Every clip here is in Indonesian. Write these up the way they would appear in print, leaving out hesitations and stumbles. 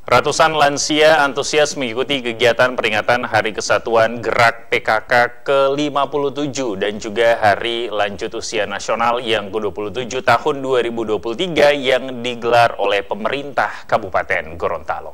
Ratusan lansia antusias mengikuti kegiatan peringatan Hari Kesatuan Gerak PKK ke-57 dan juga Hari Lanjut Usia Nasional yang ke-27 tahun 2023 yang digelar oleh pemerintah Kabupaten Gorontalo.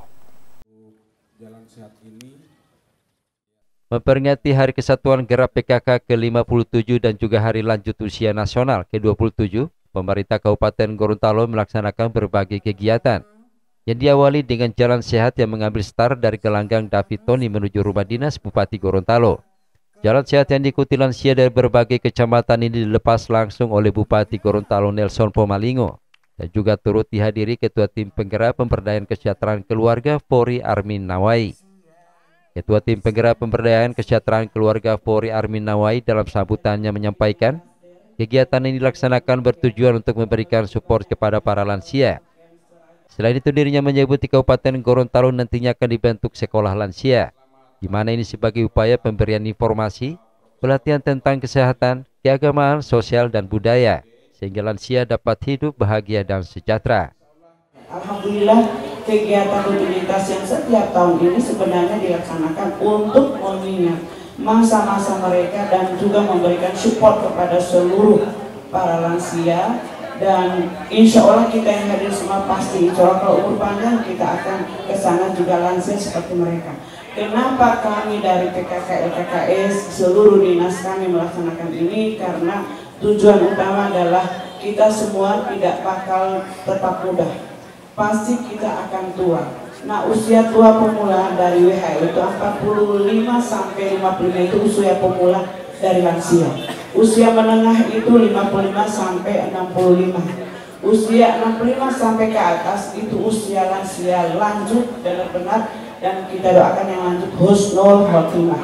Memperingati Hari Kesatuan Gerak PKK ke-57 dan juga Hari Lanjut Usia Nasional ke-27, pemerintah Kabupaten Gorontalo melaksanakan berbagai kegiatan yang diawali dengan jalan sehat yang mengambil start dari gelanggang David Tony menuju rumah dinas Bupati Gorontalo. Jalan sehat yang diikuti lansia dari berbagai kecamatan ini dilepas langsung oleh Bupati Gorontalo Nelson Pomalingo dan juga turut dihadiri Ketua Tim Penggerak Pemberdayaan Kesejahteraan Keluarga Polri Armin Nawai. Ketua Tim Penggerak Pemberdayaan Kesejahteraan Keluarga Polri Armin Nawai dalam sambutannya menyampaikan, kegiatan ini dilaksanakan bertujuan untuk memberikan support kepada para lansia. Selain itu dirinya menyebut di Kabupaten Gorontalo nantinya akan dibentuk sekolah lansia, di mana ini sebagai upaya pemberian informasi, pelatihan tentang kesehatan, keagamaan, sosial, dan budaya, sehingga lansia dapat hidup bahagia dan sejahtera. Alhamdulillah kegiatan rutinitas yang setiap tahun ini sebenarnya dilaksanakan untuk mengingat masa-masa mereka dan juga memberikan support kepada seluruh para lansia. Dan insya Allah kita yang hadir semua pasti, insya Allah kalau umur panjang kita akan ke sana juga lansia seperti mereka. Kenapa kami dari PKK LKKS seluruh dinas kami melaksanakan ini? Karena tujuan utama adalah kita semua tidak bakal tetap muda, pasti kita akan tua. Nah, usia tua pemula dari WHO itu 45 sampai 55 itu usia pemula dari lansia. Usia menengah itu 55 sampai 65. Usia 65 sampai ke atas itu usia lansia lanjut benar-benar, dan kita doakan yang lanjut husnul khotimah.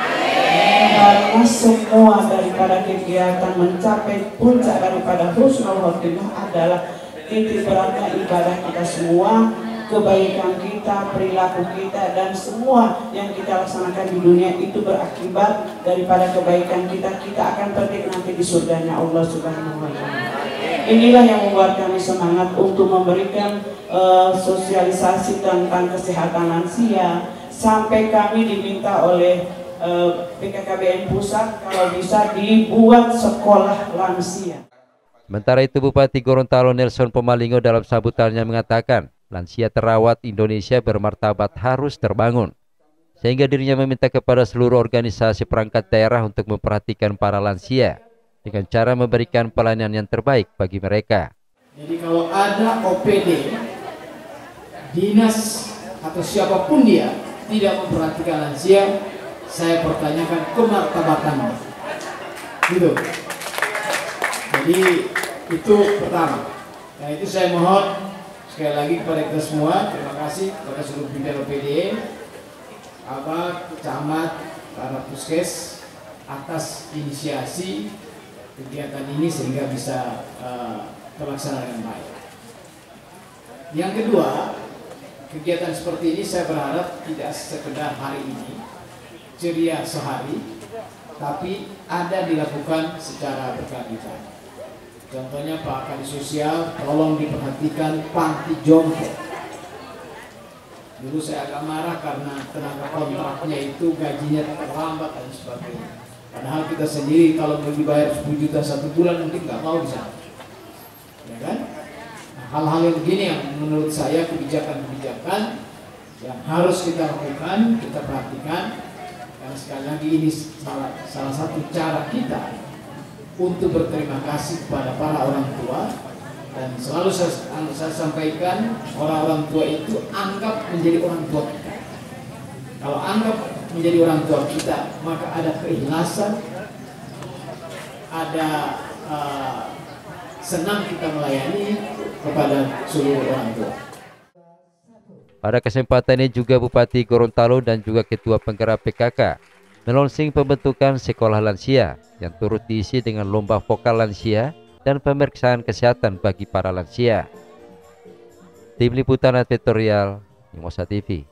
Karena semua daripada kegiatan mencapai puncak daripada husnul khotimah adalah titik beratnya ibadah kita semua, kebaikan kita, perilaku kita, dan semua yang kita laksanakan di dunia itu berakibat daripada kebaikan kita. Kita akan petik nanti di surganya Allah Subhanahu wa Ta'ala. Inilah yang membuat kami semangat untuk memberikan sosialisasi tentang kesehatan lansia, sampai kami diminta oleh BKKBN Pusat kalau bisa dibuat sekolah lansia. Sementara itu Bupati Gorontalo Nelson Pomalingo dalam sambutannya mengatakan, lansia terawat Indonesia bermartabat harus terbangun, sehingga dirinya meminta kepada seluruh organisasi perangkat daerah untuk memperhatikan para lansia dengan cara memberikan pelayanan yang terbaik bagi mereka. Jadi kalau ada OPD, dinas atau siapapun dia tidak memperhatikan lansia, saya pertanyakan kemartabatannya. Gitu. Jadi itu pertama. Nah itu saya mohon sekali lagi kepada kita semua, terima kasih kepada seluruh pimpinan OPD, camat, para puskes atas inisiasi kegiatan ini sehingga bisa terlaksana dengan baik. Yang kedua, kegiatan seperti ini saya berharap tidak sekedar hari ini, ceria sehari, tapi ada dilakukan secara berkelanjutan. Contohnya Pak Kadis Sosial, tolong diperhatikan panti jompo. Dulu saya agak marah karena tenaga kontraknya itu gajinya terlambat dan sebagainya. Padahal kita sendiri kalau mau dibayar 10 juta satu bulan mungkin nggak mau bisa. Ya kan? Nah, hal-hal yang begini yang menurut saya kebijakan-kebijakan yang harus kita lakukan, kita perhatikan. Karena sekali lagi ini salah satu cara kita untuk berterima kasih kepada para orang tua, dan selalu saya sampaikan orang-orang tua itu anggap menjadi orang tua kita. Kalau anggap menjadi orang tua kita, maka ada keikhlasan, ada senang kita melayani kepada seluruh orang tua. Pada kesempatan ini juga Bupati Gorontalo dan juga Ketua Penggerak PKK melonsing pembentukan sekolah lansia yang turut diisi dengan lomba vokal lansia dan pemeriksaan kesehatan bagi para lansia. Tim Liputan Editorial Mimosa TV.